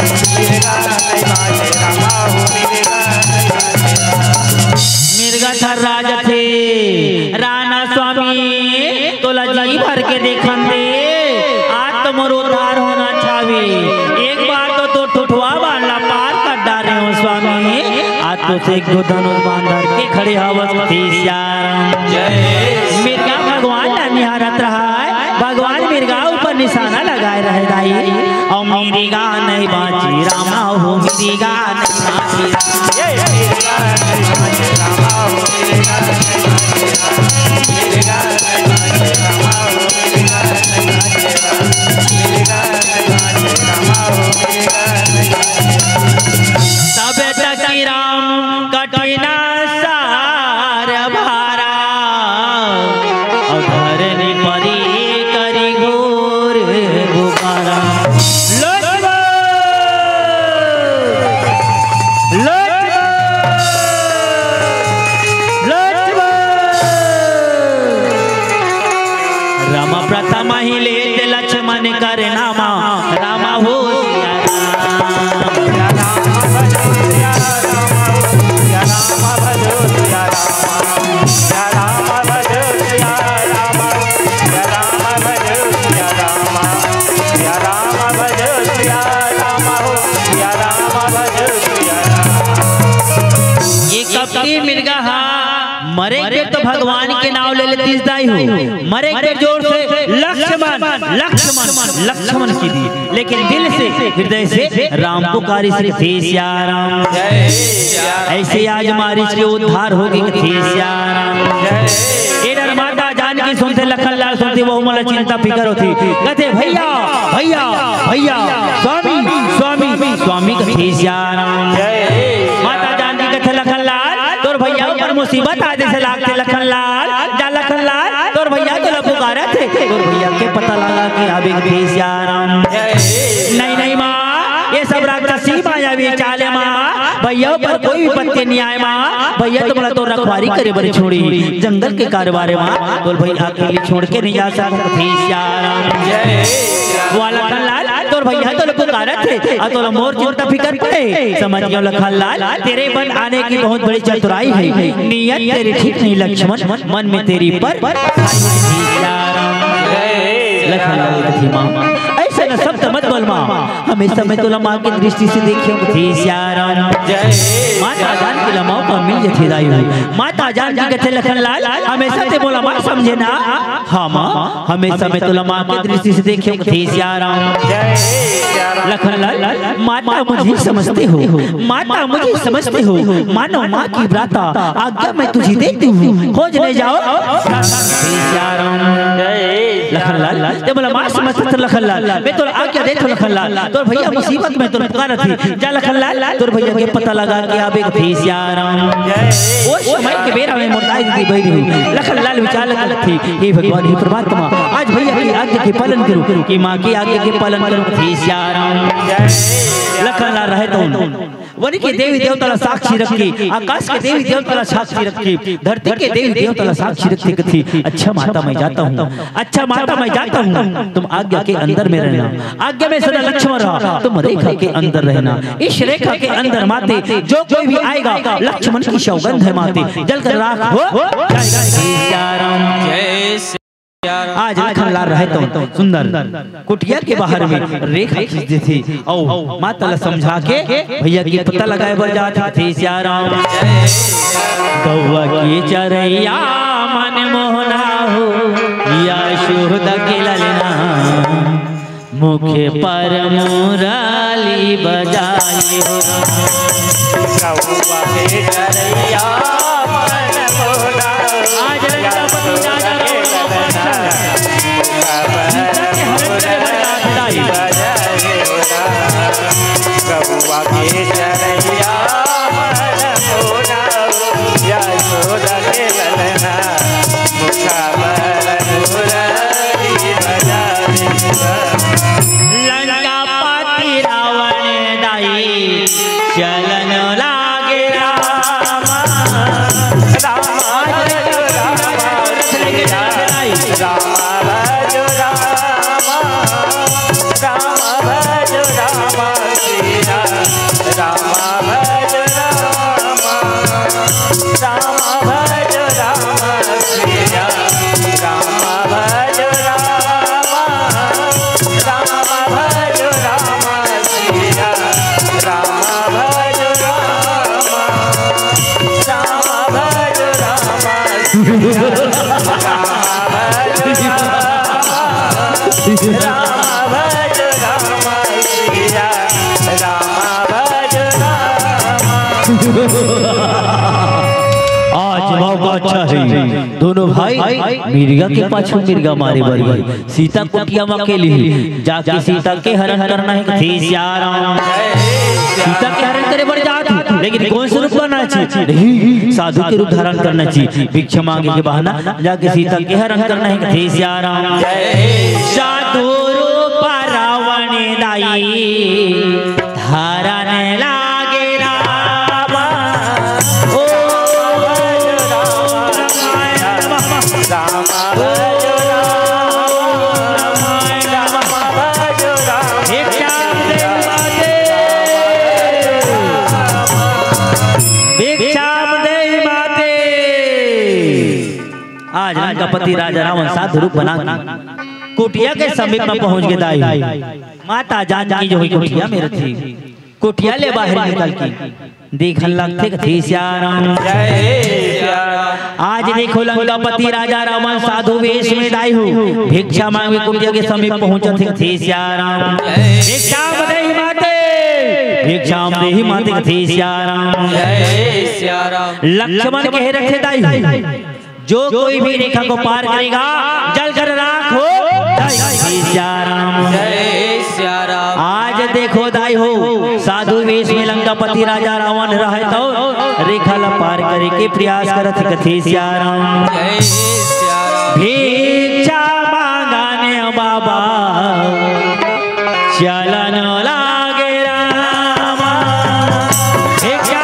मिर्गा था कर राज थे राणा स्वामी तोला जी भर के देखन दे आज तो मोर उद्धार होना छावे एक बार तो ठुठुआ बांधला पार कर डाले हो स्वामी आज तो से धनुष बांध के खड़े हवस श्याम जय मिर्गा भगवान ना निहारत रहा है भगवान मिर्गा ऊपर निशाना लगाए रहे दाई और मेरी गा नहीं बाची रामा हो मेरी गा नहीं सब तक राम कठिना सार भारा और धरनी परी करी घोर गुबारा राम प्रथम ही लेते लक्ष्मण कर नामा रामा हो मिर्गा मरे के तो भगवान के नाम ले लेती दाई हो मरे के जोर से लक्ष्मण लक्ष्मण लक्ष्मण की दी लेकिन दिल से हृदय से राम पुकारी से श्याम ऐसे आज मारिच के उद्धार होगी श्याम माता जानकी सुनते लखन लाल सुनते वो मला चिंता फिकर होती कहते भैया भैया भैया स्वामी स्वामी स्वामी कथे श्याम माता जानकी कथे लखन लाल तोर भैया ऊपर मुसीबत आदि से लागते लखन लाल जा लखन लाल तोर भैया तो पुकारे थे तोर भैया के पता लगा कि अभी श्याम नहीं नहीं माँ ये सब राक्षसी माया भी चाले माँ भैया पर कोई विपत्ति नहीं आए माँ भैया तुम्हारा तो रखवारी करे बड़े छोड़ी जंगल के कारोबार माँ तोर भैया अकेले छोड़ के नहीं जा सकते श्याम वाला लखन लाल तोर भैया तो पुकारे थे और तोर मोर चिंता फिकर पड़े समझ गयो लखन लाल तेरे बन आने की बहुत बड़ी चतुराई है नियत तेरी ठीक नहीं लक्ष्मण मन में तेरी पर लखन लाल ऐसे न सब मत बोल माँ हमेशा मैं तो माँ की दृष्टि से देखियो श्याम माता जान की लमाओ का मिल थे दाई माता जान जी के लखन लाल हमेशा ते बोला माँ समझे ना हाँ माँ हमेशा मैं तो माँ की दृष्टि से देखियो श्याम लखन लाल माता मुझे समझते हो माता मुझे समझते हो मानो माँ की व्रता आज्ञा मैं तुझे देती हूँ खोजने जाओ लखन लाल जब बोला माँ समझते लखन लाल मैं तो आज्ञा देता लखन लाल तो भैया मुसीबत में तो पुकार थी जा लखन लाल तो भैया के पता लगा कि आप एक थे श्याम उस समय के बेरा में मुर्दाई दी बैठी हुई लखन लाल विचार लगा थी हे भगवान हे परमात्मा आज भैया की आज्ञा के पालन करूं कि माँ की आज्ञा के पालन करूं थे श्याम लखन लाल रहे तो वन के देवी देवता साक्षी रखी आकाश के देवी देवता साक्षी रखी धरती के देवी देवता साक्षी रखी कथी अच्छा माता मैं जाता हूँ अच्छा माता मैं जाता हूँ तुम आज्ञा के अंदर में रहना आज्ञा में सदा लक्ष्मण रहा तुम रेखा के अंदर रहना इस रेखा के अंदर माते जो कोई भी आएगा लक्ष्मण की सौगंध है माते जलकर राख हो आज लखन लाल रहे तो सुंदर कुटिया के बाहर में रेखा खींचते थे और माता समझा के भैया की पता लगाए बर जाते थे श्याम गौवा की चरैया मन मोहना हो यशोदा के ललना मुखे पर मुरली बजाई हो गौवा की चरैया मन मोहना आज गौवा के चरैया मन मोहना यशोदा के ललना मुखा पर मुरली बजाई लंका पाती रावण दाई चलन लागे रामा आज मौका अच्छा है। दोनों भाई मिर्गा के पाछू मिर्गा मारे बरी सीता कुटिया में अकेली जाके सीता के हरण करना है। सीता के हरण करे बड़ जात, लेकिन कौन सा रूप बनना चाहिए? साधु के रूप धारण करना चाहिए। भिक्षा मांगे के बहाना जाके सीता के हरण करना है। साधु रूप रावण दाई धारण लागे रामा। ओ आज लंकापति राजा रावण साधु रूप बना कुटिया के समीप में पहुंच गए। दाई माता जानकी जो हुई कुटिया में थी, कुटिया ले बाहर निकल के देखन लगते थे श्याम। आज देखो लंकापति राजा रावण साधु वेश में दाई हो भिक्षा मांगे कुटिया के समीप पहुंचे थे श्याम। भिक्षा देहि माते, भिक्षा देहि माते थे श्याम। लक्ष्मण कह रखे दाई जो कोई भी रेखा को पार करेगा जल कर राख हो। आज देखो दाई हो साधु वेश में लंकापति राजा रावण रहे तो रेखा ला पार करे के प्रयास करत कथे श्याम। भिक्षा मांगने बाबा चलन लागे रामा। भिक्षा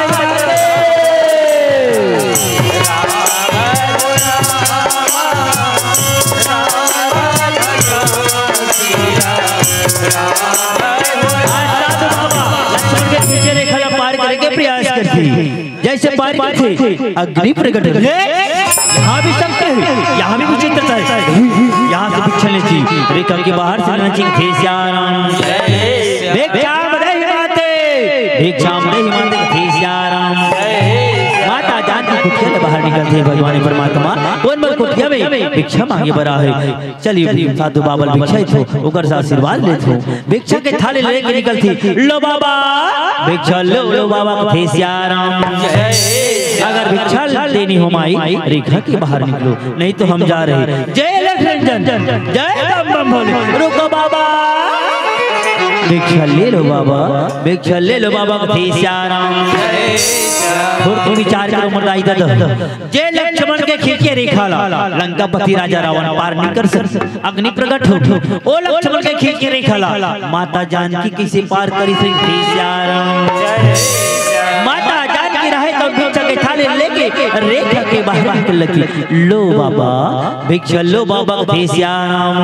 पार करके प्रयास करते जैसे पार करते अग्नि प्रकट हो। यहाँ भी सकते हैं, यहाँ भी विचित्रता है। यहाँ से भिक्षा लेची रेखा के बाहर से लेना चाहिए। श्याम भिक्षाम देहि माते, भिक्षाम देहि माते थे श्याम। माता जानकी कुटिया से बाहर निकलते हैं। भगवान परमात्मा कौन मर कुटिया में भिक्षा मांगे बरा है। चलिए साधु बाबा भिक्षा थो ओकर से आशीर्वाद ले थो। भिक्षा के थाले लेके निकलती लो बाबा भिक्षा लो बाबा थे श्याम। अगर भिक्षा देनी हो माई रेखा के बाहर निकलो, नहीं तो हम जा रहे। जय लक्ष्मण जय बम बम भोले। रुको बाबा भिक्षा ले लो बाबा, भिक्षा ले लो बाबा थे श्याम। तुम विचार करो मुर्दाई दादा जय लक्ष्मण के खींचे रेखा ला लंकापति राजा रावण पार नहीं कर सकते। अग्नि प्रकट हो ओ लक्ष्मण के खींचे रेखा ला माता जानकी किसे पार करी थे श्याम। माता जानकी रहे तो भिक्षा के थाले लेके रेखा के बाहर निकल लगी। लो बाबा भिक्षा लो बाबा थे श्याम।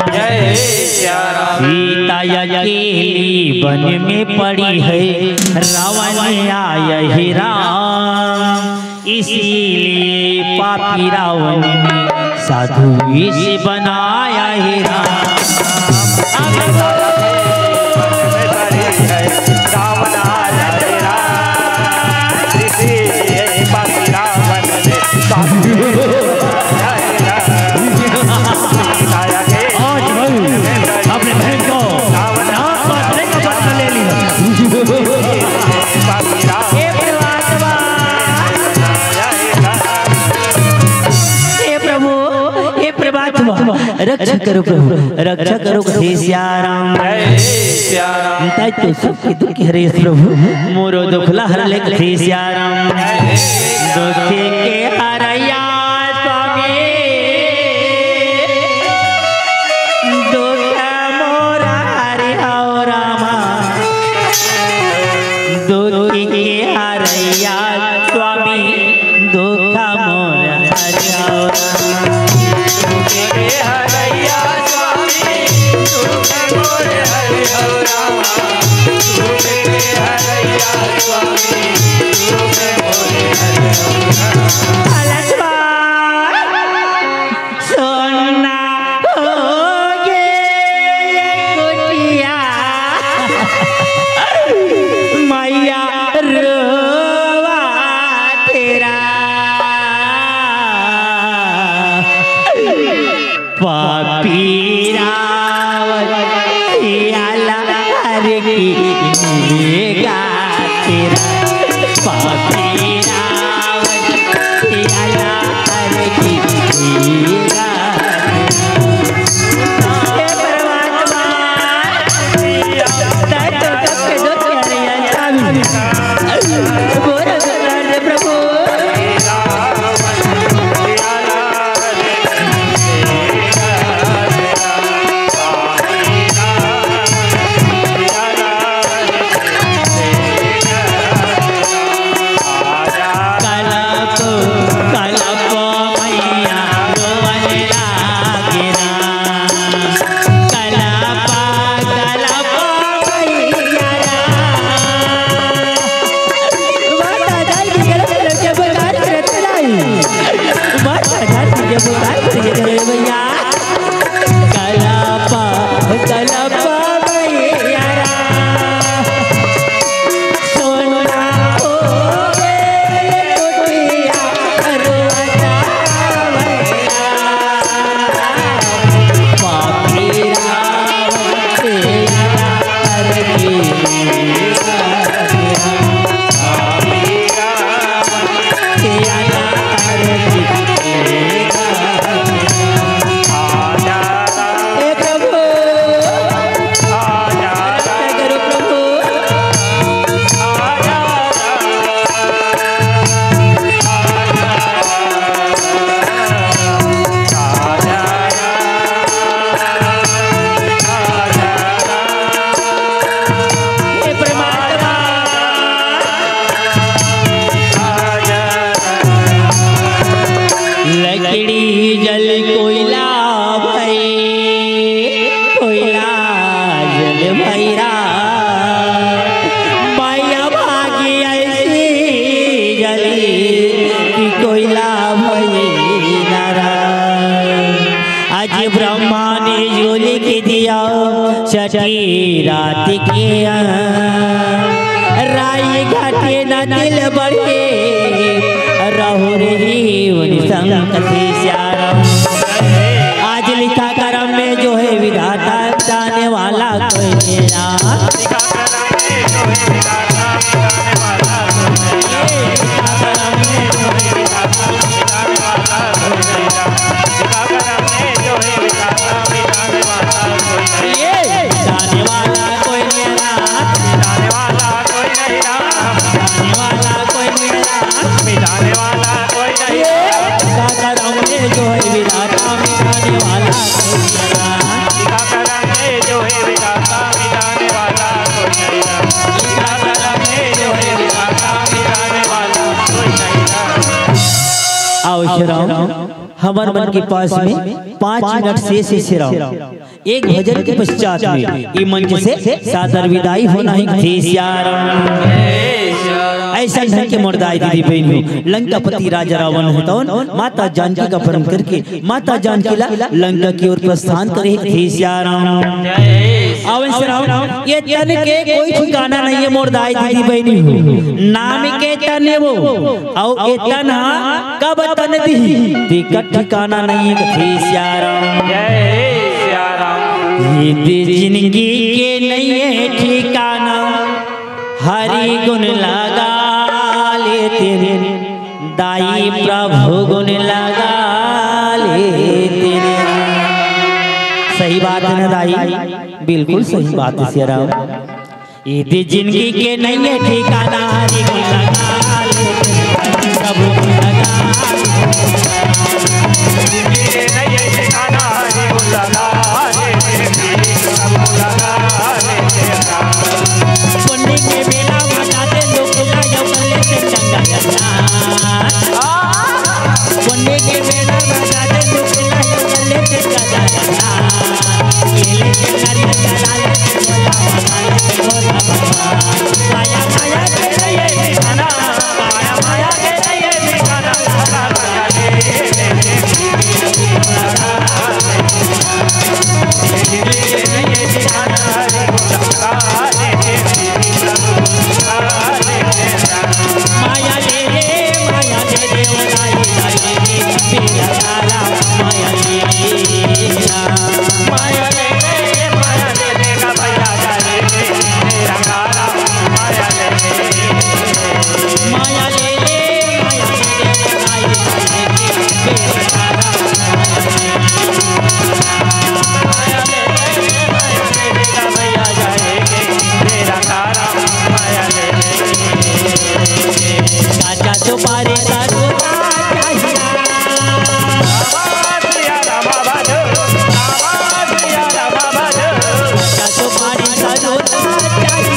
सीता अकेली वन में पड़ी है रावण आया है राम। इसीलिए पापी रावण ने साधु वेश बनाया है राम। अपने बहन को ले लिया। रक्षा करो प्रभु, रक्षा करो श्याम। तो सबके दुख हरे प्रभु, मोरो दुखला हर ले श्याम। दुख के हरया स्वामी, दुख मोरा हरि हो रामा। दुख के हरया स्वामी, दुख मोरा हरि हो रामा। स्वामी लकड़ी जल कोयला भई, कोयला जल भैरा माया भागी ऐसी जली कि कोयला भई नारा। आज ब्रह्मा ने जो लिख दिया छठी रात के राई घाटे न दिल बढ़े रहो रे जीवन संकट श्याम। आज लिखा करम में जो है विधाता जाने वाला कोई मेरा, लिखा करम में जो है विधाता जाने वाला कोई मेरा, जाने वाला कोई नहीं राम, जाने वाला कोई मेरा, मिटाने वाला कोई नहीं लिखा करम में जो है विधाता मिटाने वाला कोई मेरा, लिखा करम में जो है विधाता मिटाने वाला कोई नहीं, लिखा करम में जो है विधाता मिटाने वाला कोई नहीं। आओ श्राम हमारे मन के पास में 5 मिनट से श्राम एक भजन के पश्चात में ये मंच से सादर विदाई होना ही थी श्याम। ऐसा ढंग के मुर्दाई दीदी बहनियों लंकापति राजा रावण होता माता जानकी का परम करके माता जानकी लंका की ओर प्रस्थान करे थे श्याम। ये तन के कोई ठिकाना नहीं है मुर्दाई दीदी बहनी नाम के तन वो और ये तन कब तन दी ठिकाना नहीं है थे श्याम। जिंदगी के नहीं है ठिकाना हरि गुण लगा लेते दाई प्रभु गुण लगा लेते। सही बात है ना दाई, बिल्कुल सही बात है श्याम। यदि जिंदगी के नहीं है ठिकाना हरि गुण लगा लेते प्रभु गुण लगा पुण्य के बेला बताते लोग पुण्य के बेला बताते लोग माया माया के ठिकाना, माया माया के ठिकाना माया ले रे माया दे दे वनाई लाई तेरा तारा माया ले माया ले रे माया दे देगा भैया जाए तेरा तारा माया ले माया ले रे माया दे दे वनाई लाई तेरा तारा माया ले रे माया दे देगा भैया जाए तेरा तारा माया ले चाचा सुपारी का रोता चाहिए चाचा सुपारी का रोता चाहिए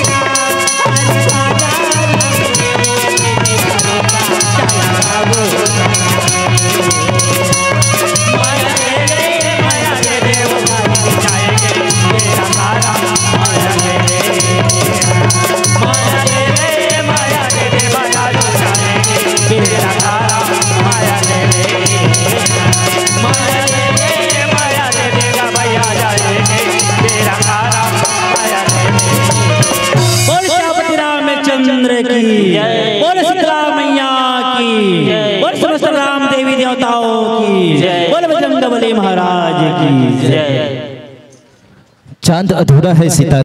माया ले रे माया ले रे जाएंगे तेरा तारा माया ले रे माया ले रे माया ले रे बता दो जाएंगे तेरा तारा माया ले रे माया ले रे माया ले देगा भैया जाएंगे तेरा तारा माया ले रे। बोल श्यामपति रामचंद्र की बोल सीता मैया की बोल समस्त राम देवी देवताओं की बोल बजरंगबली महाराज की जय। चांद अधूरा है सितारा